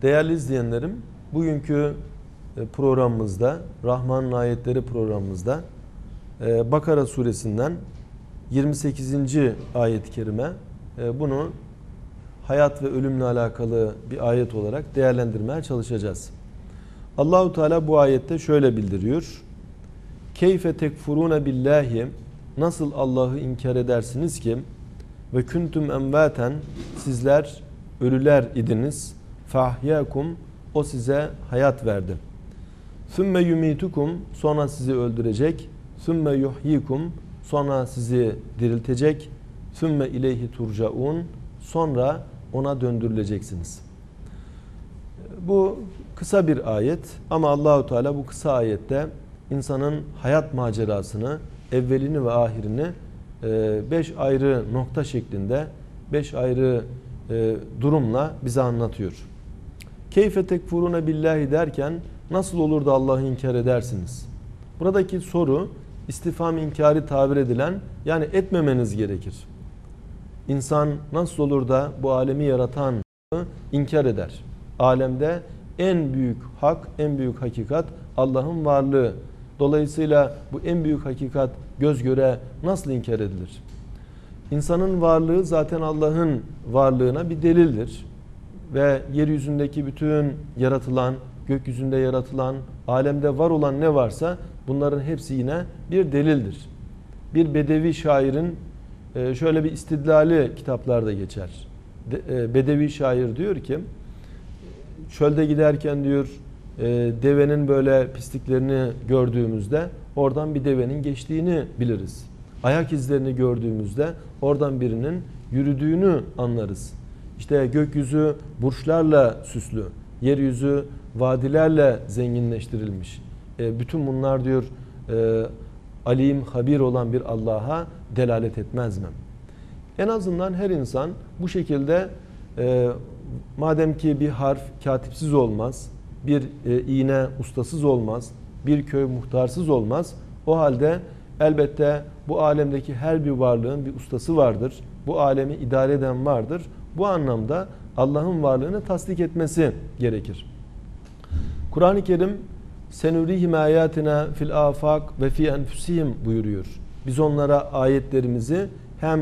Değerli izleyenlerim, bugünkü programımızda, Rahman'ın ayetleri programımızda Bakara suresinden 28. ayet-i kerime, bunu hayat ve ölümle alakalı bir ayet olarak değerlendirmeye çalışacağız. Allahu Teala bu ayette şöyle bildiriyor. Keyfe tekfurune billahi, nasıl Allah'ı inkar edersiniz ki, ve kuntum emvaten, sizler ölüler idiniz, fahyakum, o size hayat verdi. Sümme yumitukum, sonra sizi öldürecek. Sümme yuhyikum, sonra sizi diriltecek. Sümme ileyhi turcaun, sonra ona döndürüleceksiniz. Bu kısa bir ayet ama Allahu Teala bu kısa ayette insanın hayat macerasını, evvelini ve ahirini 5 ayrı nokta şeklinde, 5 ayrı durumla bize anlatıyor. Keyfe tekfurune billahi derken nasıl olur da Allah'ı inkar edersiniz? Buradaki soru istifham inkari tabir edilen, yani etmemeniz gerekir. İnsan nasıl olur da bu alemi yaratan inkar eder? Alemde en büyük hak, en büyük hakikat Allah'ın varlığı. Dolayısıyla bu en büyük hakikat göz göre nasıl inkar edilir? İnsanın varlığı zaten Allah'ın varlığına bir delildir. Ve yeryüzündeki bütün yaratılan, gökyüzünde yaratılan, alemde var olan ne varsa bunların hepsi yine bir delildir. Bir Bedevi şairin şöyle bir istidlali kitaplarda geçer. Bedevi şair diyor ki, çölde giderken diyor, devenin böyle pisliklerini gördüğümüzde oradan bir devenin geçtiğini biliriz. Ayak izlerini gördüğümüzde oradan birinin yürüdüğünü anlarız. İşte gökyüzü burçlarla süslü, yeryüzü vadilerle zenginleştirilmiş. Bütün bunlar diyor alim, habir olan bir Allah'a delalet etmez mi? En azından her insan bu şekilde, madem ki bir harf katipsiz olmaz, bir iğne ustasız olmaz, bir köy muhtarsız olmaz, o halde elbette bu alemdeki her bir varlığın bir ustası vardır. Bu alemi idare eden vardır. Bu anlamda Allah'ın varlığını tasdik etmesi gerekir. Kur'an-ı Kerim senurihim ayatina fil afak ve fi enfusihim buyuruyor. Biz onlara ayetlerimizi hem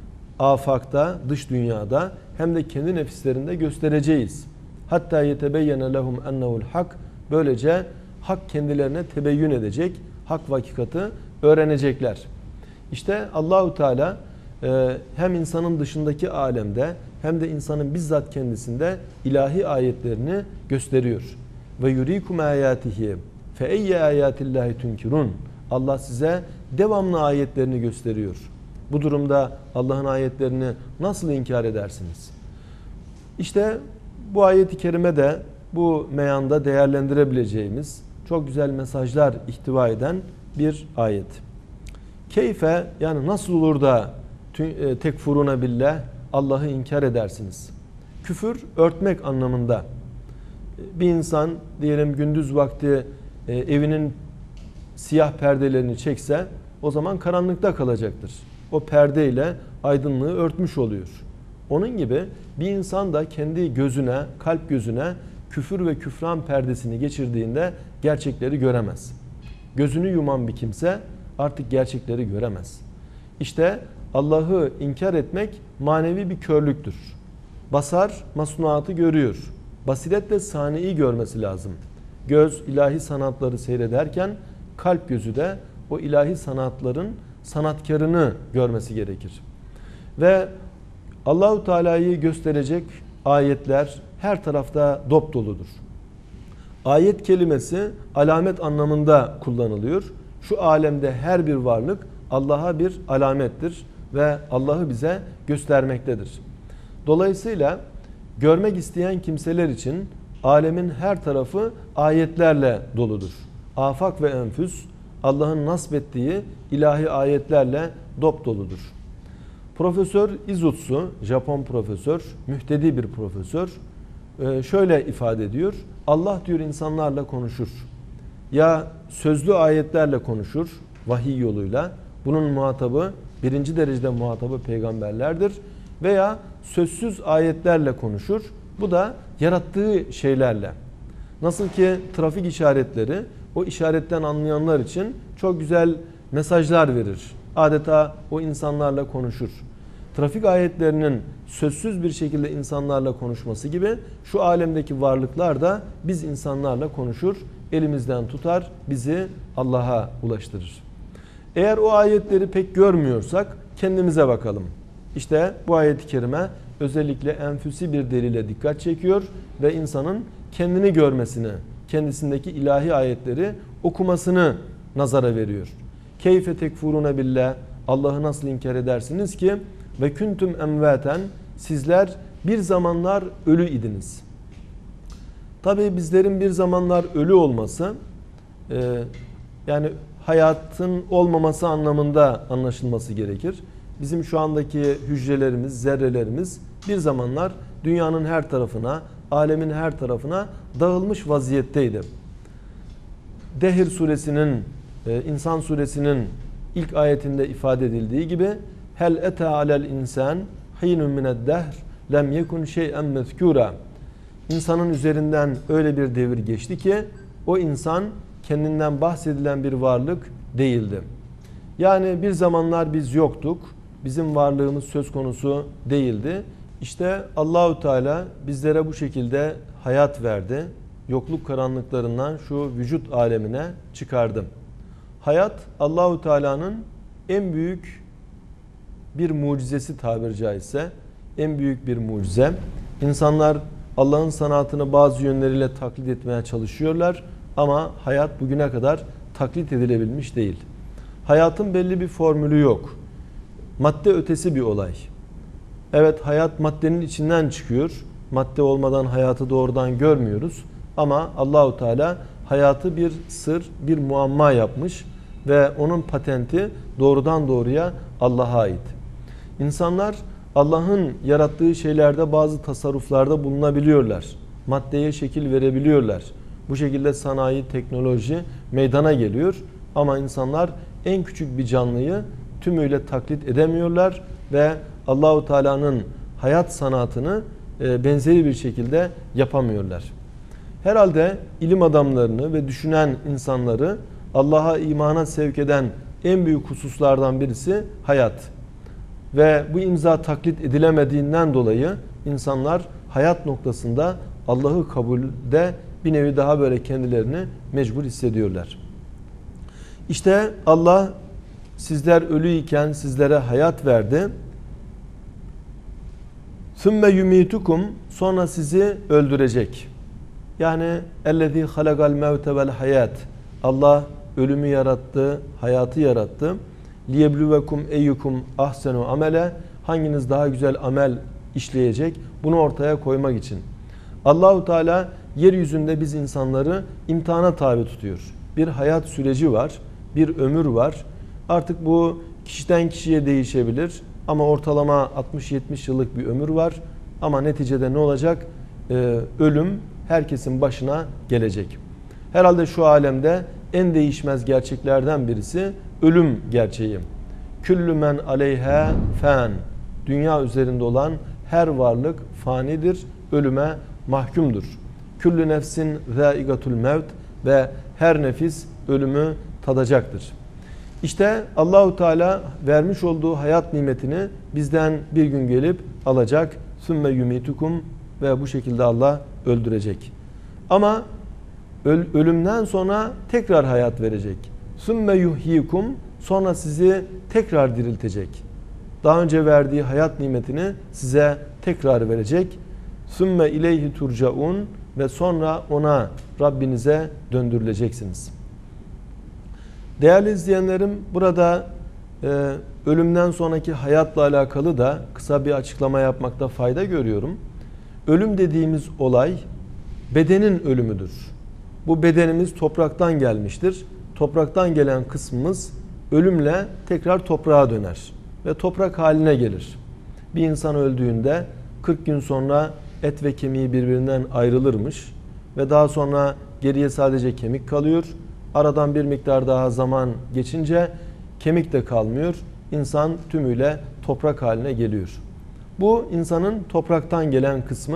afakta, dış dünyada, hem de kendi nefislerinde göstereceğiz. Hatta yetebeyyene lehum ennehu'l hak. Böylece hak kendilerine tebeyyün edecek, hak ve hakikati öğrenecekler. İşte Allahu Teala hem insanın dışındaki alemde hem de insanın bizzat kendisinde ilahi ayetlerini gösteriyor. Ve yurikum ayatihi fe eyye ayatillahi tunkirun. Allah size devamlı ayetlerini gösteriyor. Bu durumda Allah'ın ayetlerini nasıl inkar edersiniz? İşte bu ayet-i kerime de bu meyanda değerlendirebileceğimiz çok güzel mesajlar ihtiva eden bir ayet. Keyfe, yani nasıl olur da tekfuruna billah, Allah'ı inkar edersiniz? Küfür örtmek anlamında. Bir insan diyelim gündüz vakti evinin siyah perdelerini çekse o zaman karanlıkta kalacaktır. O perdeyle aydınlığı örtmüş oluyor. Onun gibi bir insan da kendi gözüne, kalp gözüne küfür ve küfran perdesini geçirdiğinde gerçekleri göremez. Gözünü yuman bir kimse artık gerçekleri göremez. İşte Allah'ı inkar etmek manevi bir körlüktür. Basar masnuatı görüyor. Basiretle saniyi görmesi lazım. Göz ilahi sanatları seyrederken kalp gözü de o ilahi sanatların sanatkarını görmesi gerekir. Ve Allahu Teala'yı gösterecek ayetler her tarafta dop doludur. Ayet kelimesi alamet anlamında kullanılıyor. Şu alemde her bir varlık Allah'a bir alamettir ve Allah'ı bize göstermektedir. Dolayısıyla görmek isteyen kimseler için alemin her tarafı ayetlerle doludur. Afak ve enfüs Allah'ın nasbettiği ilahi ayetlerle dop doludur. Profesör Izutsu, Japon profesör, mühtedi bir profesör, şöyle ifade ediyor. Allah diyor insanlarla konuşur. Ya sözlü ayetlerle konuşur, vahiy yoluyla. Bunun muhatabı, birinci derecede muhatabı peygamberlerdir. Veya sözsüz ayetlerle konuşur. Bu da yarattığı şeylerle. Nasıl ki trafik işaretleri o işaretten anlayanlar için çok güzel mesajlar verir. Adeta o insanlarla konuşur. Trafik ayetlerinin sözsüz bir şekilde insanlarla konuşması gibi şu alemdeki varlıklar da biz insanlarla konuşur, elimizden tutar, bizi Allah'a ulaştırır. Eğer o ayetleri pek görmüyorsak kendimize bakalım. İşte bu ayet-i kerime özellikle enfüsi bir delile dikkat çekiyor ve insanın kendini görmesini, kendisindeki ilahi ayetleri okumasını nazara veriyor. Keyfe tekfurune billah, Allah'ı nasıl inkar edersiniz ki ve kuntum emvaten, sizler bir zamanlar ölü idiniz. Tabii bizlerin bir zamanlar ölü olması yani hayatın olmaması anlamında anlaşılması gerekir. Bizim şu andaki hücrelerimiz, zerrelerimiz bir zamanlar dünyanın her tarafına, alemin her tarafına dağılmış vaziyetteydi. Dehir suresinin, İnsan suresinin ilk ayetinde ifade edildiği gibi hel ete alel insan hinun mined dehr lem yekun şey'en mezkura. İnsanın üzerinden öyle bir devir geçti ki o insan kendinden bahsedilen bir varlık değildi. Yani bir zamanlar biz yoktuk. Bizim varlığımız söz konusu değildi. İşte Allahu Teala bizlere bu şekilde hayat verdi. Yokluk karanlıklarından şu vücut alemine çıkardı. Hayat Allahu Teala'nın en büyük bir mucizesi tabiri caizse, en büyük bir mucize. İnsanlar Allah'ın sanatını bazı yönleriyle taklit etmeye çalışıyorlar ama hayat bugüne kadar taklit edilebilmiş değil. Hayatın belli bir formülü yok. Madde ötesi bir olay. Evet, hayat maddenin içinden çıkıyor. Madde olmadan hayatı doğrudan görmüyoruz. Ama Allahu Teala hayatı bir sır, bir muamma yapmış ve onun patenti doğrudan doğruya Allah'a ait. İnsanlar Allah'ın yarattığı şeylerde bazı tasarruflarda bulunabiliyorlar. Maddeye şekil verebiliyorlar. Bu şekilde sanayi, teknoloji meydana geliyor. Ama insanlar en küçük bir canlıyı tümüyle taklit edemiyorlar ve Allahu Teala'nın hayat sanatını benzeri bir şekilde yapamıyorlar. Herhalde ilim adamlarını ve düşünen insanları Allah'a imana sevk eden en büyük hususlardan birisi hayat. Ve bu imza taklit edilemediğinden dolayı insanlar hayat noktasında Allah'ı kabulde bir nevi daha böyle kendilerini mecbur hissediyorlar. İşte Allah sizler ölüyken sizlere hayat verdi. ثُمَّ يُمِيتُكُمْ, sonra sizi öldürecek. Yani اَلَّذ۪ي خَلَقَ الْمَوْتَ وَالْحَيَاتِ, Allah ölümü yarattı, hayatı yarattı. لِيَبْلُوَكُمْ اَيُّكُمْ اَحْسَنُ amele, hanginiz daha güzel amel işleyecek, bunu ortaya koymak için. Allahu Teala yeryüzünde biz insanları imtihana tabi tutuyor. Bir hayat süreci var, bir ömür var. Artık bu kişiden kişiye değişebilir ama ortalama 60-70 yıllık bir ömür var. Ama neticede ne olacak? Ölüm herkesin başına gelecek. Herhalde şu alemde en değişmez gerçeklerden birisi ölüm gerçeği. Küllü men aleyha fan. Dünya üzerinde olan her varlık fanidir, ölüme mahkumdur. Küllü nefsin zâigatul mevt, ve her nefis ölümü tadacaktır. İşte Allahu Teala vermiş olduğu hayat nimetini bizden bir gün gelip alacak. Sümme yumitukum, ve bu şekilde Allah öldürecek. Ama ölümden sonra tekrar hayat verecek. Sümme yuhyikum, sonra sizi tekrar diriltecek. Daha önce verdiği hayat nimetini size tekrar verecek. Sümme ileyhi turcaun, ve sonra ona, Rabbinize döndürüleceksiniz. Değerli izleyenlerim, burada ölümden sonraki hayatla alakalı da kısa bir açıklama yapmakta fayda görüyorum. Ölüm dediğimiz olay bedenin ölümüdür. Bu bedenimiz topraktan gelmiştir. Topraktan gelen kısmımız ölümle tekrar toprağa döner ve toprak haline gelir. Bir insan öldüğünde 40 gün sonra et ve kemiği birbirinden ayrılırmış ve daha sonra geriye sadece kemik kalıyor. Aradan bir miktar daha zaman geçince kemik de kalmıyor. İnsan tümüyle toprak haline geliyor. Bu insanın topraktan gelen kısmı,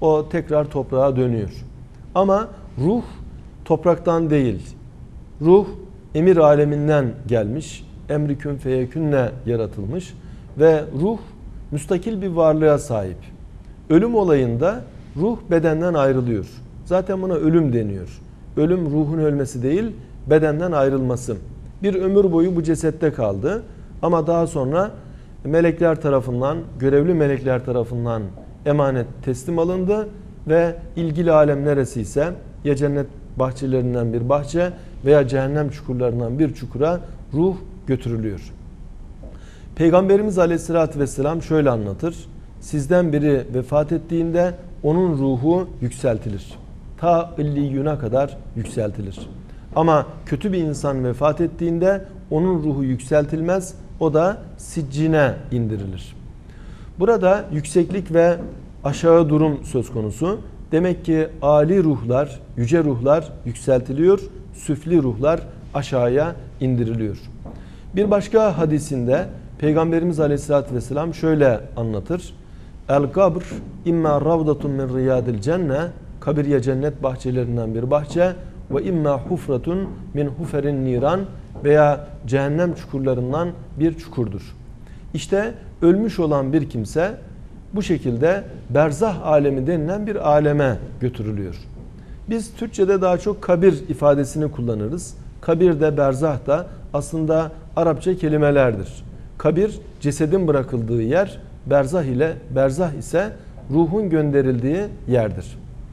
o tekrar toprağa dönüyor. Ama ruh topraktan değil. Ruh emir aleminden gelmiş. Emri kün feyekünle yaratılmış ve ruh müstakil bir varlığa sahip. Ölüm olayında ruh bedenden ayrılıyor. Zaten buna ölüm deniyor. Ölüm ruhun ölmesi değil, bedenden ayrılması. Bir ömür boyu bu cesette kaldı ama daha sonra melekler tarafından, görevli melekler tarafından emanet teslim alındı ve ilgili alem neresiyse ya cennet bahçelerinden bir bahçe veya cehennem çukurlarından bir çukura ruh götürülüyor. Peygamberimiz Aleyhisselatü Vesselam şöyle anlatır. Sizden biri vefat ettiğinde onun ruhu yükseltilir. Ta illiyyuna kadar yükseltilir. Ama kötü bir insan vefat ettiğinde onun ruhu yükseltilmez. O da siccine indirilir. Burada yükseklik ve aşağı durum söz konusu. Demek ki âli ruhlar, yüce ruhlar yükseltiliyor. Süfli ruhlar aşağıya indiriliyor. Bir başka hadisinde Peygamberimiz Aleyhisselatü Vesselam şöyle anlatır. El-kabr imma ravdatun min riyadil cenne, kabir ya cennet bahçelerinden bir bahçe ve imma hufratun min huferin niran, veya cehennem çukurlarından bir çukurdur. İşte ölmüş olan bir kimse bu şekilde berzah alemi denilen bir aleme götürülüyor. Biz Türkçe'de daha çok kabir ifadesini kullanırız. Kabir de berzah da aslında Arapça kelimelerdir. Kabir cesedin bırakıldığı yer, berzah ise ruhun gönderildiği yerdir.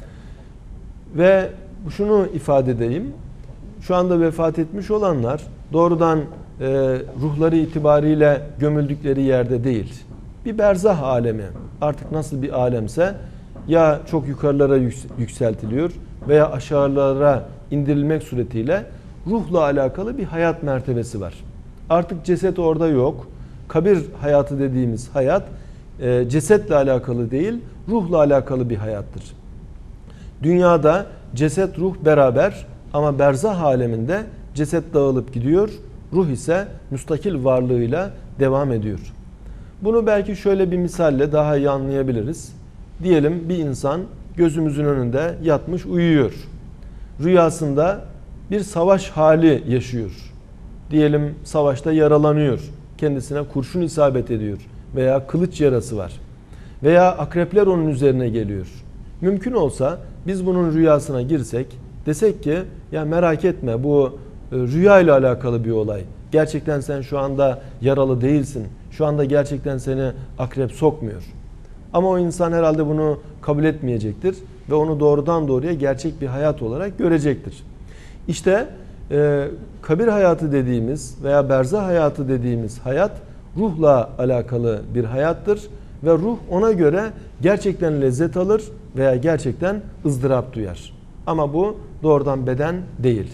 Ve şunu ifade edeyim. Şu anda vefat etmiş olanlar doğrudan ruhları itibariyle gömüldükleri yerde değil. Bir berzah alemi. Artık nasıl bir alemse ya çok yukarılara yükseltiliyor veya aşağılara indirilmek suretiyle ruhla alakalı bir hayat mertebesi var. Artık ceset orada yok. Kabir hayatı dediğimiz hayat cesetle alakalı değil, ruhla alakalı bir hayattır. Dünyada ceset, ruh beraber ama berzah aleminde ceset dağılıp gidiyor, ruh ise müstakil varlığıyla devam ediyor. Bunu belki şöyle bir misalle daha iyi anlayabiliriz. Diyelim bir insan gözümüzün önünde yatmış uyuyor. Rüyasında bir savaş hali yaşıyor. Diyelim savaşta yaralanıyor. Kendisine kurşun isabet ediyor veya kılıç yarası var. Veya akrepler onun üzerine geliyor. Mümkün olsa biz bunun rüyasına girsek, desek ki ya merak etme, bu rüya ile alakalı bir olay. Gerçekten sen şu anda yaralı değilsin. Şu anda gerçekten seni akrep sokmuyor. Ama o insan herhalde bunu kabul etmeyecektir ve onu doğrudan doğruya gerçek bir hayat olarak görecektir. İşte kabir hayatı dediğimiz veya berzah hayatı dediğimiz hayat ruhla alakalı bir hayattır ve ruh ona göre gerçekten lezzet alır veya gerçekten ızdırap duyar. Ama bu doğrudan beden değil.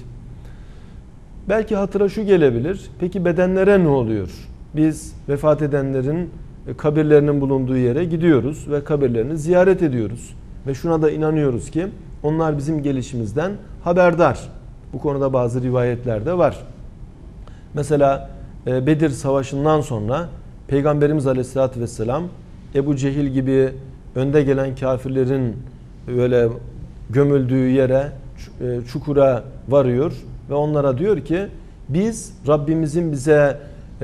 Belki hatıra şu gelebilir. Peki bedenlere ne oluyor? Biz vefat edenlerin kabirlerinin bulunduğu yere gidiyoruz ve kabirlerini ziyaret ediyoruz. Ve şuna da inanıyoruz ki onlar bizim gelişimizden haberdar. Bu konuda bazı rivayetler de var. Mesela Bedir Savaşı'ndan sonra Peygamberimiz Aleyhisselatü Vesselam Ebu Cehil gibi önde gelen kafirlerin böyle gömüldüğü yere, çukura varıyor ve onlara diyor ki biz Rabbimizin bize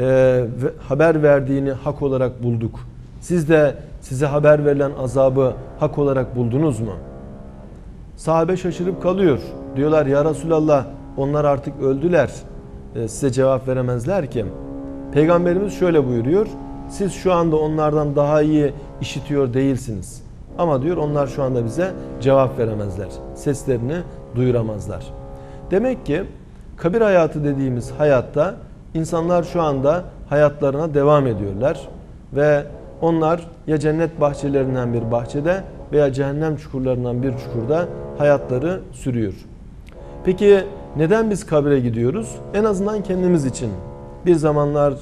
haber verdiğini hak olarak bulduk. Siz de size haber verilen azabı hak olarak buldunuz mu? Sahabe şaşırıp kalıyor. Diyorlar ya Resulallah onlar artık öldüler. Size cevap veremezler ki. Peygamberimiz şöyle buyuruyor. Siz şu anda onlardan daha iyi işitiyor değilsiniz. Ama diyor onlar şu anda bize cevap veremezler. Seslerini duyuramazlar. Demek ki kabir hayatı dediğimiz hayatta insanlar şu anda hayatlarına devam ediyorlar. Ve onlar ya cennet bahçelerinden bir bahçede veya cehennem çukurlarından bir çukurda hayatları sürüyor. Peki neden biz kabre gidiyoruz? En azından kendimiz için. Bir zamanlar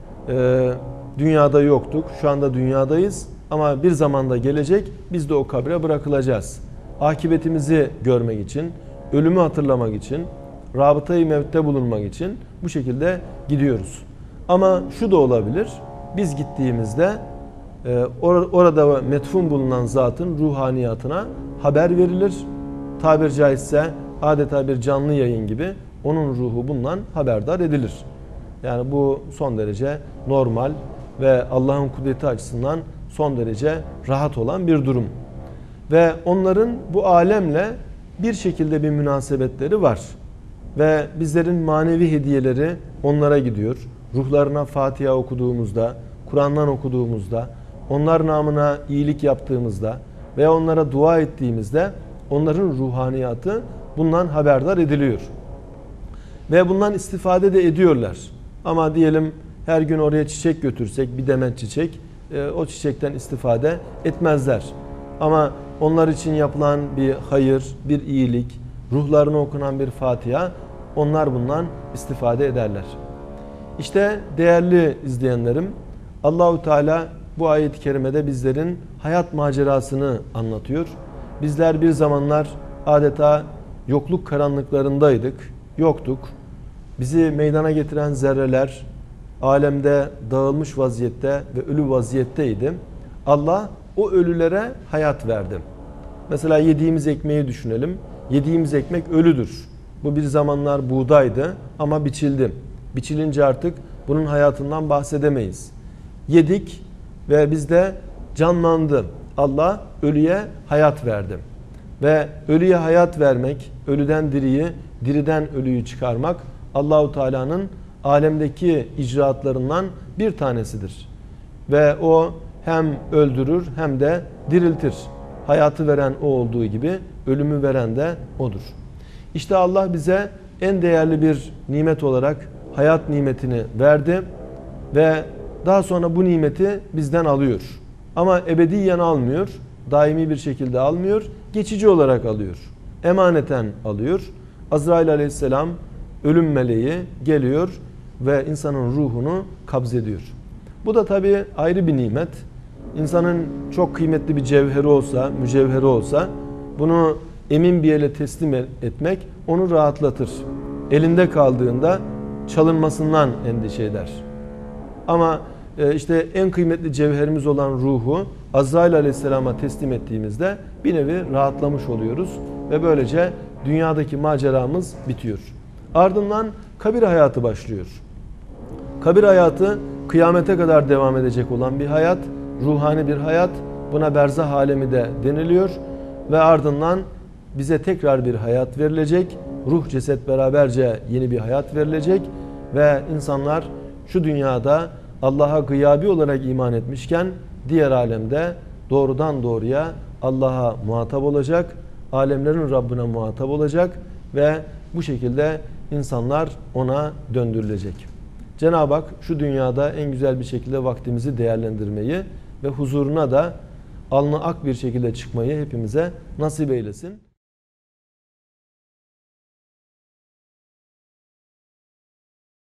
dünyada yoktuk. Şu anda dünyadayız. Ama bir zamanda gelecek biz de o kabre bırakılacağız. Akıbetimizi görmek için, ölümü hatırlamak için, rabıta-i mevtte bulunmak için bu şekilde gidiyoruz. Ama şu da olabilir. Biz gittiğimizde orada metfun bulunan zatın ruhaniyatına haber verilir. Tabir caizse adeta bir canlı yayın gibi onun ruhu bundan haberdar edilir. Yani bu son derece normal ve Allah'ın kudreti açısından son derece rahat olan bir durum. Ve onların bu alemle bir şekilde bir münasebetleri var. Ve bizlerin manevi hediyeleri onlara gidiyor. Ruhlarına Fatiha okuduğumuzda, Kur'an'dan okuduğumuzda, onlar namına iyilik yaptığımızda veya onlara dua ettiğimizde onların ruhaniyatı bundan haberdar ediliyor. Ve bundan istifade de ediyorlar. Ama diyelim her gün oraya çiçek götürsek, bir demet çiçek, o çiçekten istifade etmezler. Ama onlar için yapılan bir hayır, bir iyilik, ruhlarına okunan bir Fatiha, onlar bundan istifade ederler. İşte değerli izleyenlerim, Allahu Teala bu ayet-i kerimede bizlerin hayat macerasını anlatıyor. Bizler bir zamanlar adeta yokluk karanlıklarındaydık, yoktuk. Bizi meydana getiren zerreler alemde dağılmış vaziyette ve ölü vaziyetteydi. Allah o ölülere hayat verdi. Mesela yediğimiz ekmeği düşünelim. Yediğimiz ekmek ölüdür. Bu bir zamanlar buğdaydı ama biçildi. Biçilince artık bunun hayatından bahsedemeyiz. Yedik ve bizde canlandı. Allah ölüye hayat verdi. Ve ölüye hayat vermek, ölüden diriyi, diriden ölüyü çıkarmak Allahu Teala'nın alemdeki icraatlarından bir tanesidir. Ve o hem öldürür hem de diriltir. Hayatı veren o olduğu gibi ölümü veren de odur. İşte Allah bize en değerli bir nimet olarak hayat nimetini verdi ve daha sonra bu nimeti bizden alıyor. Ama ebediyen almıyor, daimi bir şekilde almıyor, geçici olarak alıyor. Emaneten alıyor. Azrail aleyhisselam ölüm meleği geliyor ve insanın ruhunu kabzediyor. Bu da tabii ayrı bir nimet. İnsanın çok kıymetli bir cevheri olsa, mücevheri olsa bunu emin bir ele teslim etmek onu rahatlatır. Elinde kaldığında çalınmasından endişe eder. Ama işte en kıymetli cevherimiz olan ruhu Azrail aleyhisselama teslim ettiğimizde bir nevi rahatlamış oluyoruz ve böylece dünyadaki maceramız bitiyor. Ardından kabir hayatı başlıyor. Kabir hayatı kıyamete kadar devam edecek olan bir hayat, ruhani bir hayat. Buna berzah alemi de deniliyor ve ardından bize tekrar bir hayat verilecek. Ruh ceset beraberce yeni bir hayat verilecek ve insanlar şu dünyada Allah'a gıyabi olarak iman etmişken diğer alemde doğrudan doğruya Allah'a muhatap olacak, alemlerin Rabbine muhatap olacak ve bu şekilde insanlar ona döndürülecek. Cenab-ı Hak şu dünyada en güzel bir şekilde vaktimizi değerlendirmeyi ve huzuruna da alnı ak bir şekilde çıkmayı hepimize nasip eylesin.